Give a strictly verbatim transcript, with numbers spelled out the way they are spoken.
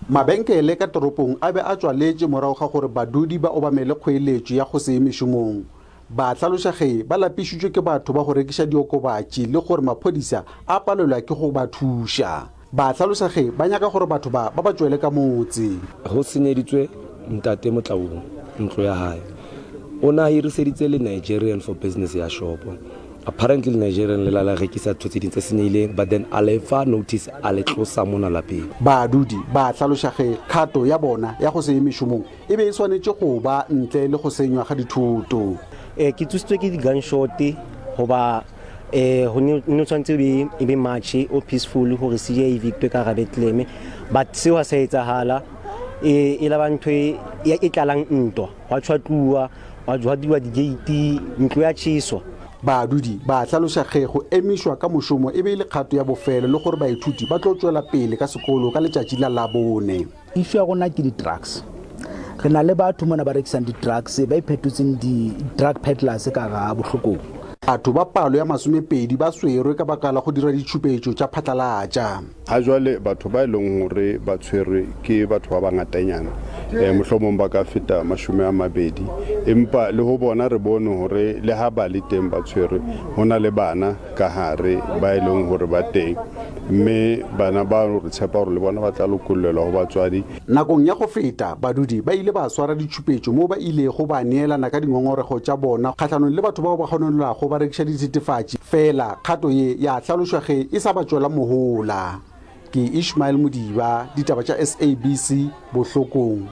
mabenkele ka toropong a be a tswaletse morago ga gore badudi ba obamele kgoeletso ya go se ye mešomong. Ba tlhalosage ba lapišitšwe ke batho ba go rekisa diokobatsi le gore maphodisa a palelwa ke go ba thuša. Ba tlhalosage ba nyaka gore batho ba ba ba tswele ka motse. Go senyeditswe ntate Motlaong ntlo ya hae. Ona hiriseditse le Nigerian for business ya shopo. Apparently Nigerian lela la rekisetsa tse dintse senyile, but then alefa notice ale tlosa mona lapeng. Badudi ba tlhalosage kgato ya bona ya go se ye mešomong e be e tshwanetse go ba ntle le go senywa ga dithoto. Eh ke tsitswe ke di gunshot hoba eh ho ne tshwantse be e be match o peaceful gore se ye evictwe ka Bethlehem, but se wa sa etsahala e e la bantwe e e tlalang ntwa wa tshwatluwa wa jwadiwa di gate ntlo ya tshiswa. Badudi ba tlhalosage go emishwa ka moshomo e be le kgato ya bofelo le gore baithuti ba tlo tswela pele ka sekolo ka letšatši la labone. Issue ya gona ke di drugs. Re na le batho mona ba rekisang di drugs ba iphethotseng di drug peddlers ka ga Bohlokong. Batho ba palo ya masomepedi ba swerwe ka baka la go dira ditshupetso tša phatlalatša. Ha jwale batho ba ileng hore ba tshwerwe ke batho ba bangatanyana eh mohlomong ba ka feta mashume a mabedi, empa le ho bona re bone hore le ha ba le teng ba tshwerwe hona le bana ka hare ba ileng hore ba teng, mme bana ba re tshepa hore le bona ba tla lokollelwa ho batswadi. Nakong ya go feta badudi ba ile ba swara ditshupetso mo ba ile go ba neelana ka dingongorego tša bona kgatlhanong le batho ba ba kgonela go ba rekisa ditshitifatši fela kgato ye ya tlhaloswage e sa ba tswela mohola. Ke Ishmael Modiba, Ditaba tša S A B C, Bohlokong.